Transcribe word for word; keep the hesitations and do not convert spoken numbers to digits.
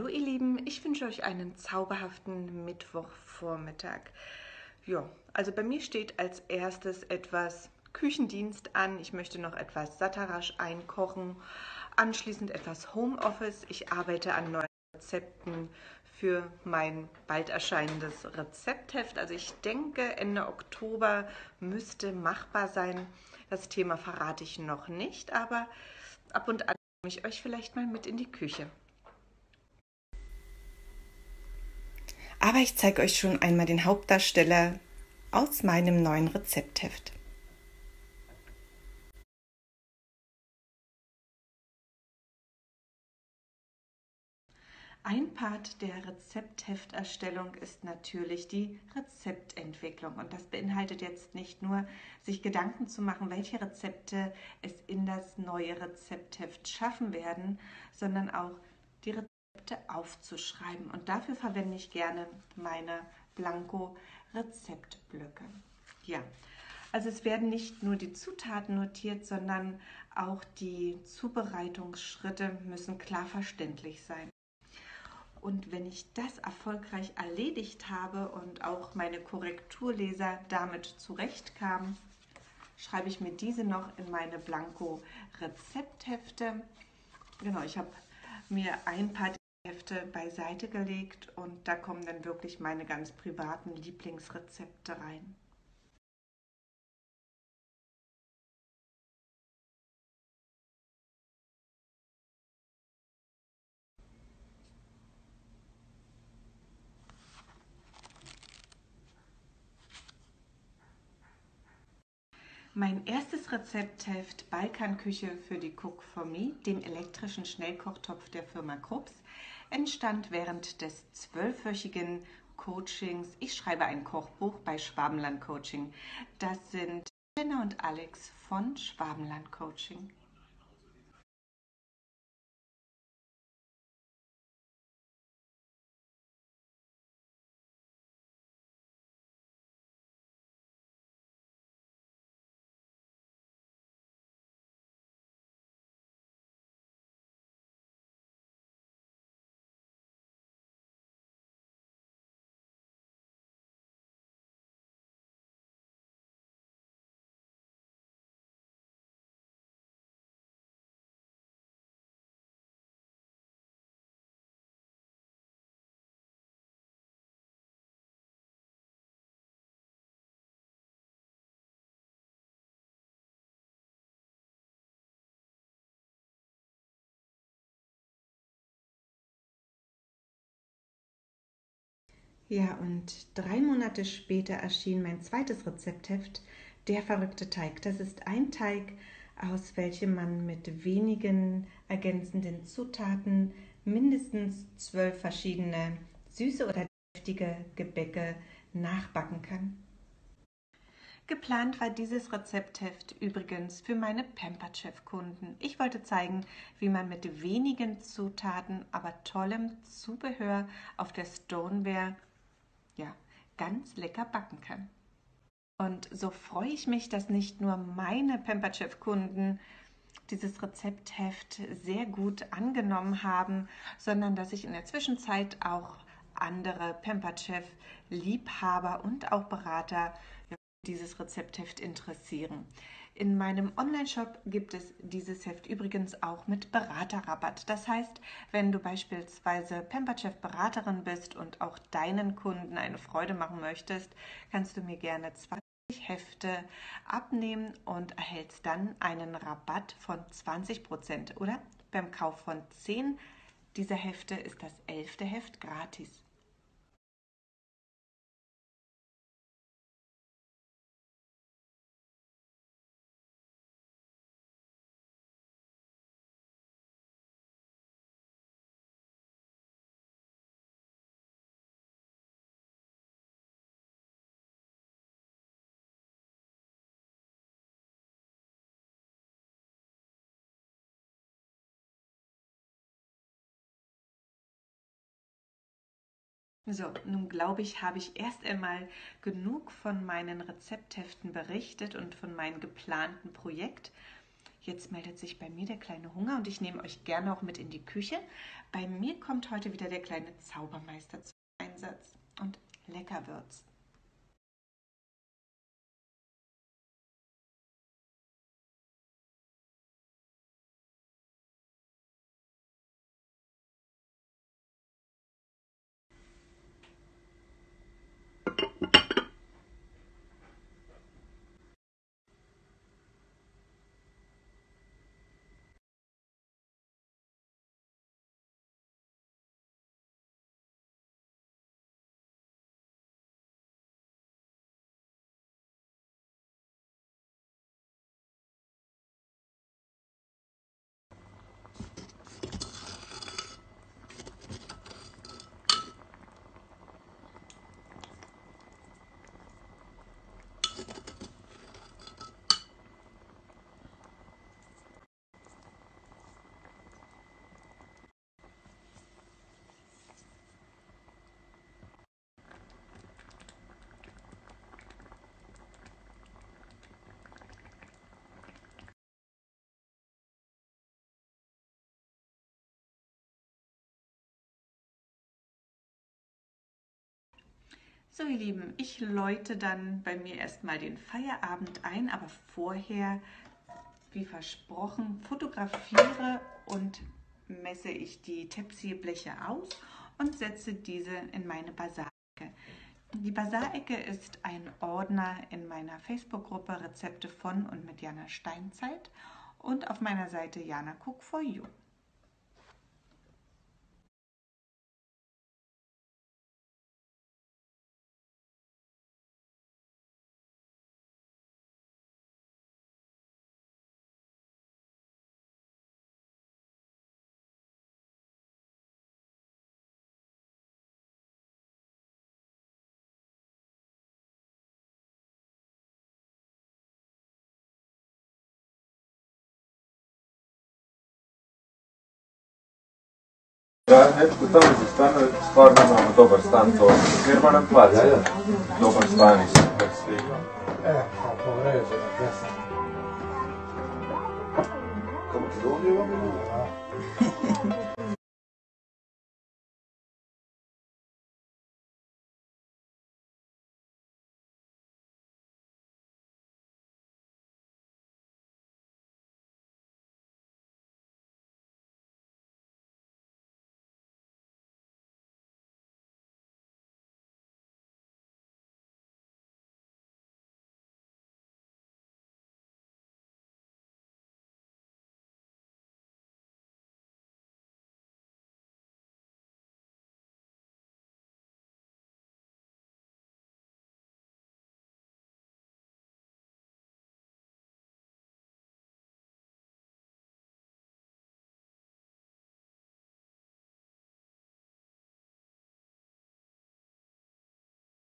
Hallo ihr Lieben, ich wünsche euch einen zauberhaften Mittwochvormittag. Ja, also bei mir steht als erstes etwas Küchendienst an. Ich möchte noch etwas Satarasch einkochen, anschließend etwas Homeoffice. Ich arbeite an neuen Rezepten für mein bald erscheinendes Rezeptheft. Also ich denke, Ende Oktober müsste machbar sein. Das Thema verrate ich noch nicht, aber ab und an nehme ich euch vielleicht mal mit in die Küche. Aber ich zeige euch schon einmal den Hauptdarsteller aus meinem neuen Rezeptheft. Ein Part der Rezepthefterstellung ist natürlich die Rezeptentwicklung. Und das beinhaltet jetzt nicht nur, sich Gedanken zu machen, welche Rezepte es in das neue Rezeptheft schaffen werden, sondern auch die Rezepte aufzuschreiben. Und dafür verwende ich gerne meine Blanko-Rezeptblöcke. Ja, also es werden nicht nur die Zutaten notiert, sondern auch die Zubereitungsschritte müssen klar verständlich sein. Und wenn ich das erfolgreich erledigt habe und auch meine Korrekturleser damit zurechtkamen, schreibe ich mir diese noch in meine Blanko-Rezepthefte. Genau, ich habe mir ein paar Hefte beiseite gelegt und da kommen dann wirklich meine ganz privaten Lieblingsrezepte rein. Mein erstes Rezeptheft Balkanküche für die Cook for Me, dem elektrischen Schnellkochtopf der Firma Krups, entstand während des zwölfwöchigen Coachings. Ich schreibe ein Kochbuch bei Schwabenland Coaching. Das sind Jenna und Alex von Schwabenland Coaching. Ja, und drei Monate später erschien mein zweites Rezeptheft, Der verrückte Teig. Das ist ein Teig, aus welchem man mit wenigen ergänzenden Zutaten mindestens zwölf verschiedene süße oder deftige Gebäcke nachbacken kann. Geplant war dieses Rezeptheft übrigens für meine Pampered Chef Kunden. Ich wollte zeigen, wie man mit wenigen Zutaten, aber tollem Zubehör auf der Stoneware ja, ganz lecker backen kann. Und so freue ich mich, dass nicht nur meine Pampered Chef Kunden dieses Rezeptheft sehr gut angenommen haben, sondern dass sich in der Zwischenzeit auch andere Pampered Chef Liebhaber und auch Berater für dieses Rezeptheft interessieren. In meinem Online-Shop gibt es dieses Heft übrigens auch mit Beraterrabatt. Das heißt, wenn du beispielsweise Pampered Chef Beraterin bist und auch deinen Kunden eine Freude machen möchtest, kannst du mir gerne zwanzig Hefte abnehmen und erhältst dann einen Rabatt von zwanzig Prozent. Oder beim Kauf von zehn dieser Hefte ist das elfte Heft gratis. So, nun glaube ich, habe ich erst einmal genug von meinen Rezeptheften berichtet und von meinem geplanten Projekt. Jetzt meldet sich bei mir der kleine Hunger und ich nehme euch gerne auch mit in die Küche. Bei mir kommt heute wieder der kleine Zaubermeister zum Einsatz und lecker wird's. So ihr Lieben, ich läute dann bei mir erstmal den Feierabend ein, aber vorher, wie versprochen, fotografiere und messe ich die Tepsierbleche aus und setze diese in meine Basarecke. Die Basarecke ist ein Ordner in meiner Facebook-Gruppe Rezepte von und mit Jana Steinzeit und auf meiner Seite Jana Cook for You. Da netko tamo za stano, stvarno imamo dobar stan, to Hermanan plac, dobar stan i super svi. E, a povređena pjesma. Kako ti dođe vam?